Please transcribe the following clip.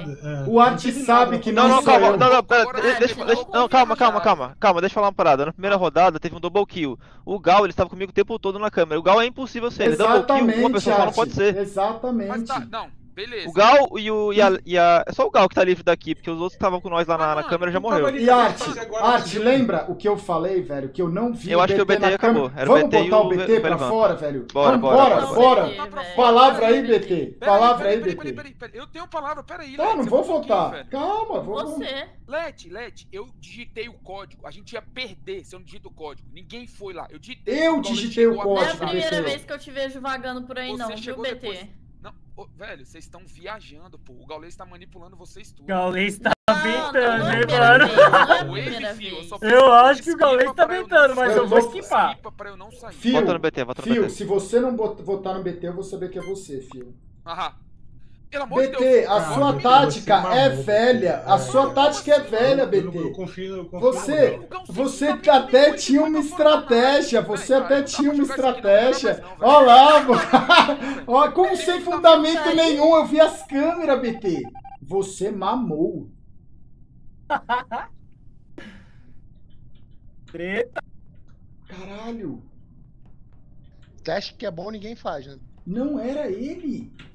nada. O Art sabe que não Não, sou eu. não, pera, Agora, deixa, não deixa, não, confia calma, no Japa. deixa eu falar uma parada. Na primeira rodada teve um double kill. O Gal, ele estava comigo o tempo todo na câmera. O Gal é impossível ser, ele double kill, uma Exatamente, pessoa só não Art. pode ser. Mas Exatamente. tá, não, beleza. O Gal é só o Gal que tá livre daqui, porque os outros que estavam com nós lá Mas, na mano, câmera já não tava morreu. ali. E Art, Agora Art, decidiu. lembra o que eu falei, velho? Que eu não vi Eu acho que o BT na acabou. câmera. Era o Vamos BT e botar o o BT pra Belivan. fora, velho? Bora, Vamos, bora, bora, bora. bora. Botar pra fora. Palavra aí, Peraí, BT. peraí, Palavra aí, peraí, BT. peraí. Eu tenho palavra, peraí, Tá, Lete, não você vou falou um pouquinho, votar. velho. Calma, vou. Você. Lete, eu digitei o código. A gente ia perder se eu não digito o código. Ninguém foi lá. Eu digitei. Eu o Gaules digitei o chegou Não é a código, atrasado. primeira BT. vez que eu te vejo vagando por aí, Você não, viu, chegou BT? depois. Não, ô, velho, vocês estão viajando, pô. O Gaules tá manipulando vocês tudo. Gaules tá Não, ventando, não é a hein, primeira mano? vez, não é a Wave, primeira fio, vez. só Eu acho que o esquipa Gaules tá pra eu não ventando, mas sair. eu vou esquipar. Esquipa pra eu não sair. Fio, Vota no BT, vota no Fio, BT. se você não votar no BT, eu vou saber que é você, Fio. Aham. Pelo amor de BT, Deus. a sua Você tática mamou, é BT. velha. A sua tática é velha, Eu BT. confio no Você, Gal. você até tinha uma estratégia. Você até tinha uma estratégia. Olha lá, mano. Ó, como sem fundamento nenhum. Eu vi as câmeras, BT. Você mamou. Treta. Caralho. Teste que é bom, ninguém faz, né? Não era ele.